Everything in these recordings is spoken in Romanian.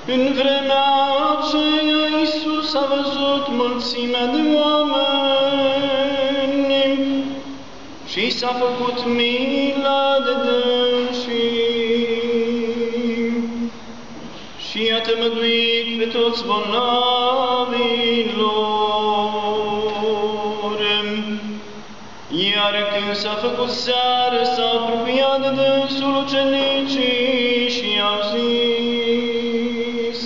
În vremea aceea, Iisus a văzut mulțimea de oameni și s-a făcut milă de dânsii și i-a tămăduit pe toți bolnavilor. Iar când s-a făcut seară, s-au apropiat de dânsul ucenicii și i-au zis: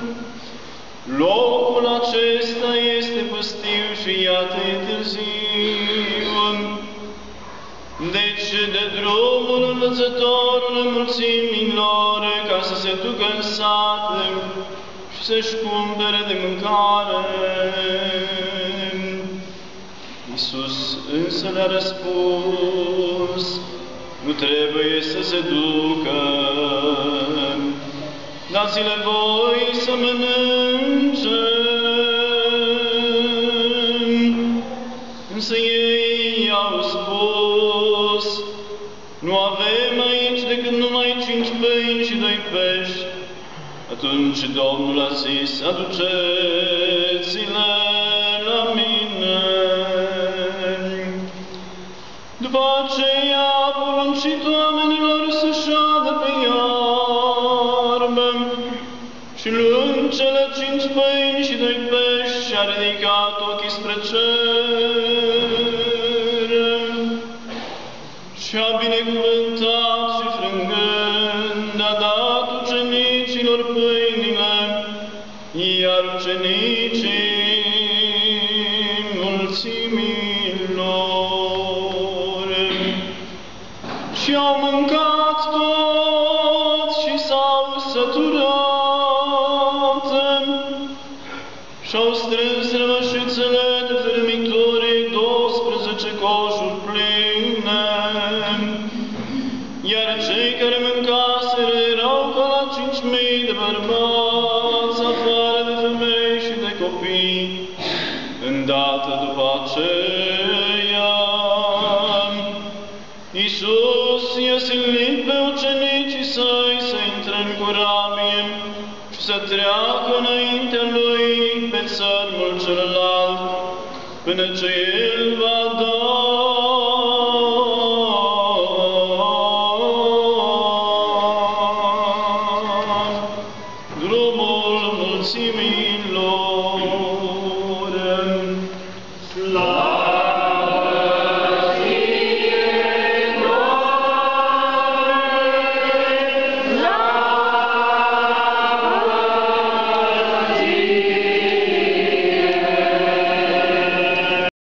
locul acesta este pustiu și iată e târziu. Deci de drumul învățătorul mulțimilor ca să se ducă în sat și să-și cumpere de mâncare. Iisus însă le-a răspuns: nu trebuie să se ducă, dați-le voi să mănânce. Însă ei i-au spus: nu avem aici decât numai 5 pâini și 2 pești. Atunci Domnul a zis: aduceți-le la mine. După aceea a poruncit oamenilor să șadă pe iarbă și luând cele 5 pâini și 2 pești și-a ridicat ochii spre cer și-a binecuvântat și frângând a dat ucenicilor pâinile, iar ucenicii mulțimilor. Și au mâncat toți și s-au săturat și-au strâns rămășițele de fermictorii 12 coșuri pline, iar cei care mâncaseră erau ca la 5.000 de bărbați, afară de femei și de copii. Îndată după aceea, Iisus i-a silit pe ucenicii săi să intre în corabie și să treacă înaintea lui pe țărmul celălalt, până ce el va